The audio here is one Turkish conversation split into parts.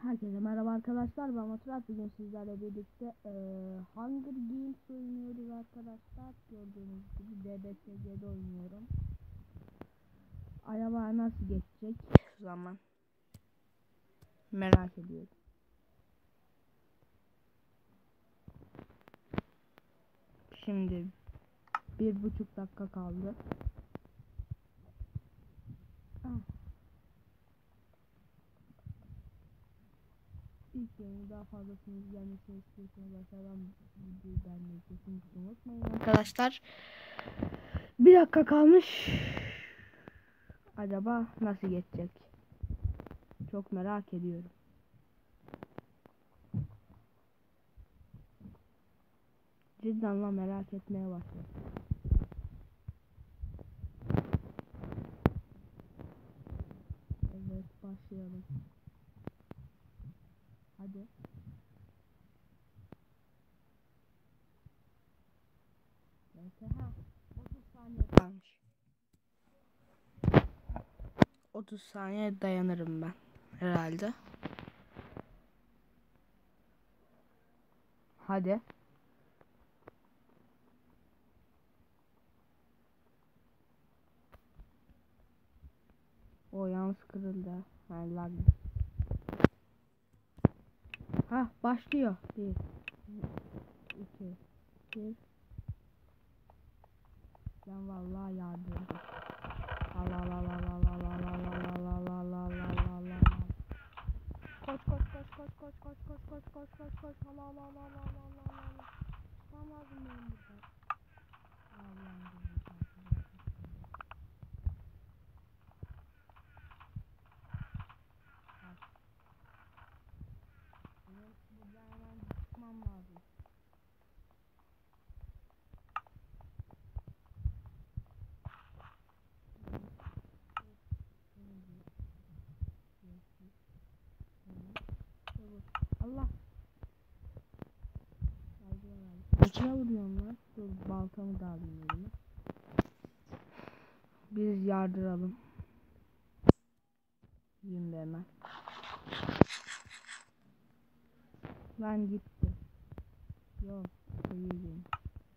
Herkese merhaba arkadaşlar, ben Maturat. Bugün sizlerle birlikte Hunger Games oynuyoruz arkadaşlar. Gördüğünüz gibi DBSC'de oynuyorum. Acaba nasıl geçecek zaman merak ediyorum. Şimdi 1,5 dakika kaldı. İlk yayını daha fazlasını izlemesini istiyorsanız aşağıdan videoyu beğenmeyi kesinlikle unutmayın arkadaşlar. 1 dakika kalmış. Acaba nasıl geçecek? Çok merak ediyorum. Cidden la merak etmeye başladım. Evet, başlayalım. Hadi. Neyse, 30 saniye kalmış. 30 saniye dayanırım ben herhalde. Hadi. O yalnız kırıldı. Yani lag. Başlıyor. 1 2 1. Ben vallahi yardım. Allah Allah Allah Allah Allah Allah Allah Allah Allah Allah. Koş koş koş koş koş koş koş koş koş koş koş. Allah Allah Allah Allah Allah Allah. Tam lazım benim burada. Allah'ım. Buradan hemen çıkmam lazım. Allah. İçine vuruyorum lan. Dur, baltamı da alayım elime. Biz yardıralım. Şimdi hemen. Lan gitti. Yok. Koyayım.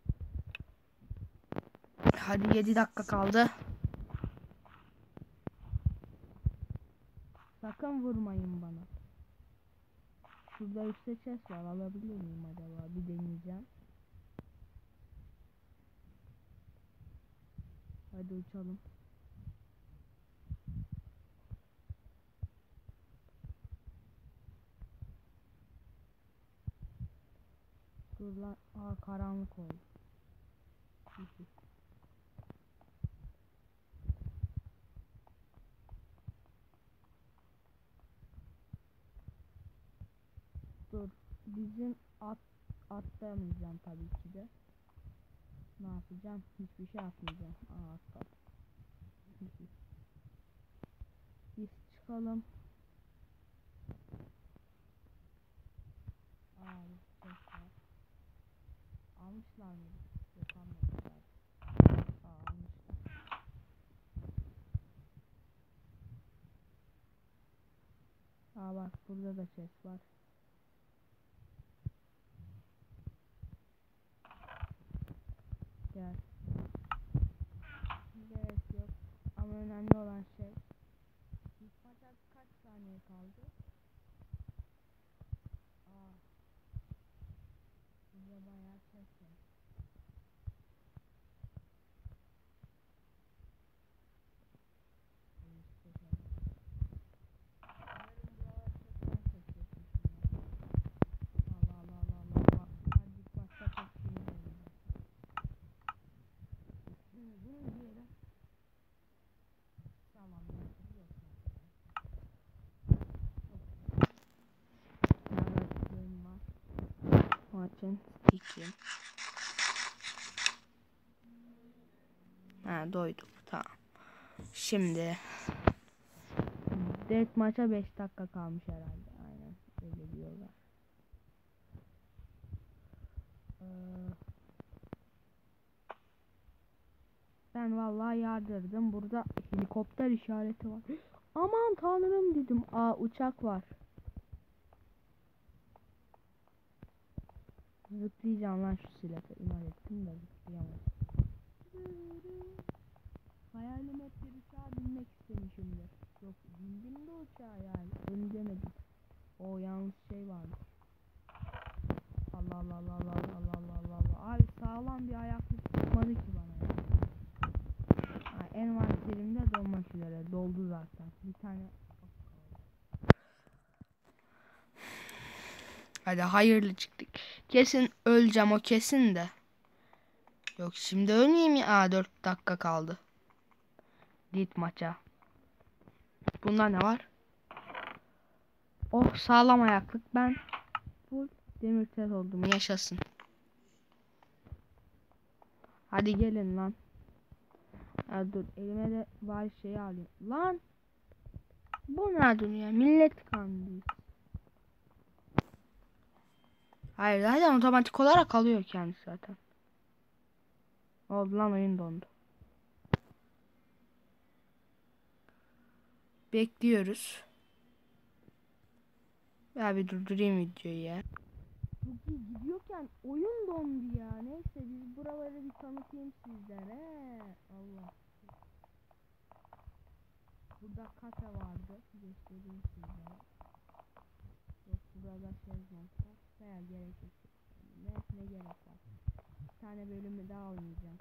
Hadi 7 dakika kaldı. Sakın vurmayın bana. Şurada üstte chest var. Alabilir miyim acaba? Bir deneyeceğim. Hadi uçalım. Dur lan. Karanlık oldu. Dur. Bizim atlayamayacağım tabii ki de. Ne yapacağım? Hiçbir şey atmayacağım. Atla. Biz çıkalım. Almışlar mı? Yok, almamışlar. Almışlar. Bak, burada da chest var. Gel. Gerek yok. Ama önemli olan şey. İlk maça kaç saniye kaldı? Burada bayağı chest var. Maçın iki. Doyduk. Tamam. Şimdi Death maça 5 dakika kalmış herhalde. Aynen öyle diyorlar. Ben vallahi yardırdım. Burada helikopter işareti var. Aman tanrım dedim. Uçak var. Zıplayacağım lan şu silahı. İnan ettim de zıplayamam. Hayalim hep bir uçağa binmek istemişimdir. Yok bindim de uçağa yani. Onu demedim. O yanlış şey vardı. Allah Allah Allah Allah Allah Allah Allah Allah. Abi sağlam bir ayaklık çıkmadı ki bana ya. Ha, envanterimde dolmak üzere. Doldu zaten. Bir tane. Hadi hayırlı çıktık. Kesin öleceğim o kesin de. Yok şimdi ölmeyeyim ya. 4 dakika kaldı. Git maça. Bunda ne var? Oh sağlam ayaklık. Ben full demir set oldum. Yaşasın. Hadi gelin lan. Ya dur elime de bari şeyi alayım. Lan. Bu ne dünya? Millet kandıyız. Hayır zaten otomatik olarak alıyor kendisi zaten. Oldu lan oyun dondu. Bekliyoruz. Ya bir durdurayım videoyu ya. Çok iyi gidiyorken oyun dondu ya. Neyse biz buraları bir tanıtayım sizlere. Allah. Burada kafe vardı. Göstereyim sizlere. Yok burada şezlonglar. Veya gerek yok. Ne gerek var. Bir tane bölümü daha oynayacağım.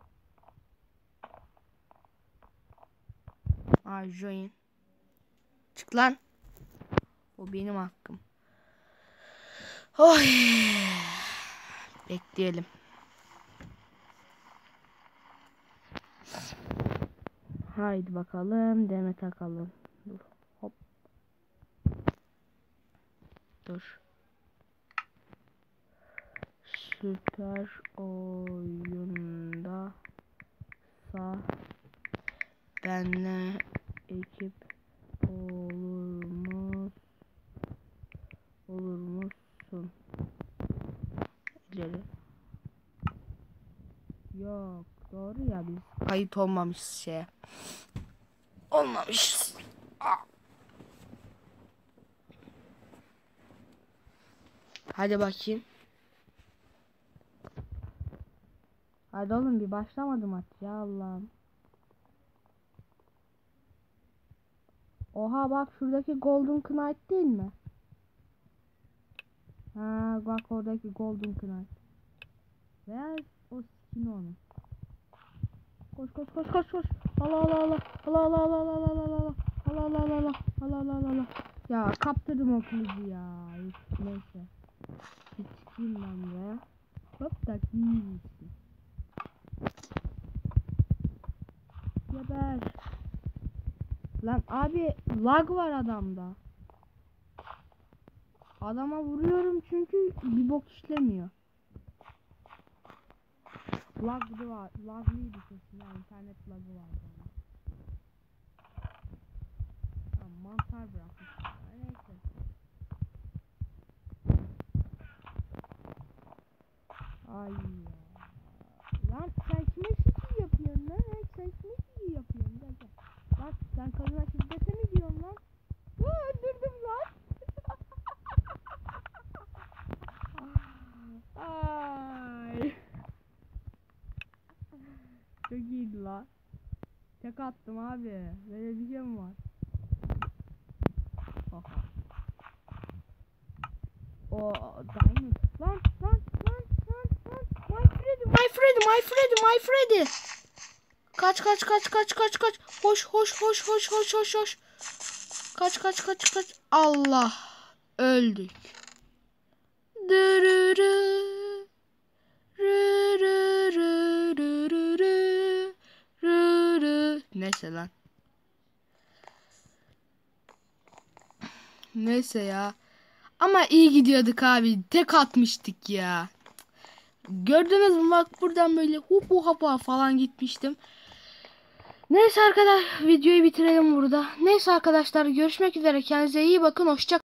Aa join. Çık lan. O benim hakkım. Oy. Bekleyelim. Haydi bakalım. Deme takalım. Dur. Hop. Dur. Süper oyunda benle ekip olur musun? İleri. Yok doğru ya biz kayıt olmamış şey. Olmamışız. Hadi bakayım. Hadi oğlum bir başlamadı maç ya Allah'ım. Oha bak şuradaki Golden Knight değil mi? Ha bak oradaki Golden Knight. Veya o skin onun. Koş koş koş koş koş. Allah Allah Allah. Allah Allah Allah Allah Allah Allah. Allah Allah Allah Allah. Allah Allah Allah Allah. Ya kaptırdım o kılıcı ya. Neyse. Bir çıkayım ben buraya. Hop da giyeyim. Geber. Lan abi lag var adamda. Adama vuruyorum çünkü bir bok işlemiyor. Lag'dı var. Laglıydı kesin. Yani internet lag'ı vardı. Tamam, mantar bırakmış. Neyse. Ay ya. Lan sen kime şekil yapıyorsun lan? Sen kime şekil yapıyorsun? Gel. Lan sen kadına şiddete mi diyorsun lan? Öldürdüm lan. Ay. Çok iyiydi lan. Tek attım abi. Böyle bir şey mi var? Oha. O diamond. Lan. My Freddy. Kaç. Hoş. Kaç. Allah. Öldük. Neyse lan. Neyse ya. Ama iyi gidiyorduk abi. Tek atmıştık ya. Gördünüz mü bak buradan böyle hupu hapa falan gitmiştim. Neyse arkadaşlar videoyu bitirelim burada. Neyse arkadaşlar görüşmek üzere. Kendinize iyi bakın. Hoşça